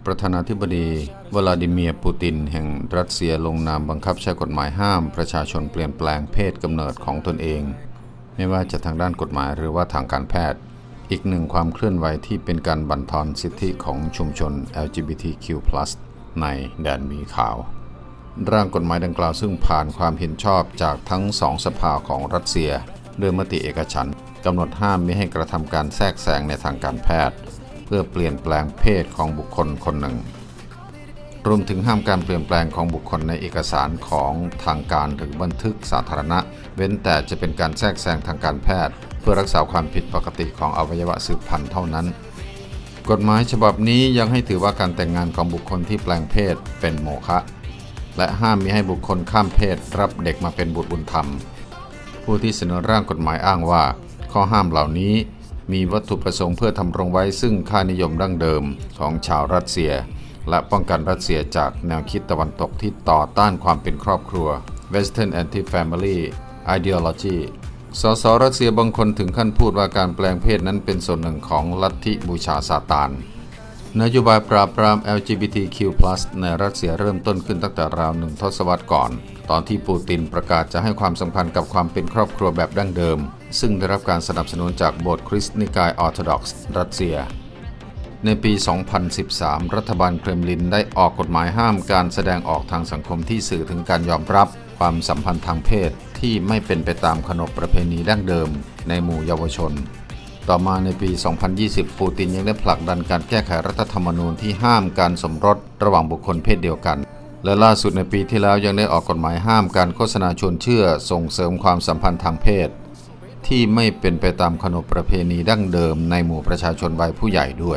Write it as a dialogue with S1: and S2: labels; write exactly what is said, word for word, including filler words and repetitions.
S1: ประธานาธิบดีวลาดิเมียร์ปูตินแห่งรัสเซียลงนามบังคับใช้กฎหมายห้ามประชาชนเปลี่ยนแปลงเพศกำเนิดของตนเองไม่ว่าจะทางด้านกฎหมายหรือว่าทางการแพทย์อีกหนึ่งความเคลื่อนไหวที่เป็นการบั่นทอนสิทธิของชุมชน แอล จี บี ที คิว พลัส ในแดนหมีขาวร่างกฎหมายดังกล่าวซึ่งผ่านความเห็นชอบจากทั้งสองสภาของรัสเซียด้วยมติเอกฉันท์กำหนดห้ามไม่ให้กระทำการแทรกแซงในทางการแพทย์เพื่อเปลี่ยนแปลงเพศของบุคคลคนหนึ่งรวมถึงห้ามการเปลี่ยนแปลงของบุคคลในเอกสารของทางการหรือบันทึกสาธารณะเว้นแต่จะเป็นการแทรกแซงทางการแพทย์เพื่อรักษาความผิดปกติของอวัยวะสืบพันธุ์เท่านั้นกฎหมายฉบับนี้ยังให้ถือว่าการแต่งงานของบุคคลที่แปลงเพศเป็นโมฆะและห้ามมิให้บุคคลข้ามเพศรับเด็กมาเป็นบุตรบุญธรรมผู้ที่เสนอร่างกฎหมายอ้างว่าข้อห้ามเหล่านี้มีวัตถุประสงค์เพื่อทำรงไว้ซึ่งค่านิยมดั้งเดิมของชาวรัสเซียและป้องกันรัสเซียจากแนวคิดตะวันตกที่ต่อต้านความเป็นครอบครัว Western Anti-Family Ideology สสรัสเซียบางคนถึงขั้นพูดว่าการแปลงเพศนั้นเป็นส่วนหนึ่งของลัทธิบูชาซาตานนโยบายปราบปราม แอล จี บี ที คิว พลัส ในรัสเซียเริ่มต้นขึ้นตั้งแต่ราวหนึ่งทศวรรษก่อนตอนที่ปูตินประกาศจะให้ความสำคัญกับความเป็นครอบครัวแบบดั้งเดิมซึ่งได้รับการสนับสนุนจากโบสถ์คริสต์นิกายออร์โธดอกซ์รัสเซียในปี สองพันสิบสาม รัฐบาลเครมลินได้ออกกฎหมายห้ามการแสดงออกทางสังคมที่สื่อถึงการยอมรับความสัมพันธ์ทางเพศที่ไม่เป็นไปตามขนบประเพณีดั้งเดิมในหมู่เยาวชนต่อมาในปี สองพันยี่สิบ ปูตินยังได้ผลักดันการแก้ไขรัฐธรรมนูญที่ห้ามการสมรสระหว่างบุคคลเพศเดียวกันและล่าสุดในปีที่แล้วยังได้ออกกฎหมายห้ามการโฆษณาชวนเชื่อส่งเสริมความสัมพันธ์ทางเพศที่ไม่เป็นไปตามขนบประเพณีดั้งเดิมในหมู่ประชาชนวัยผู้ใหญ่ด้วย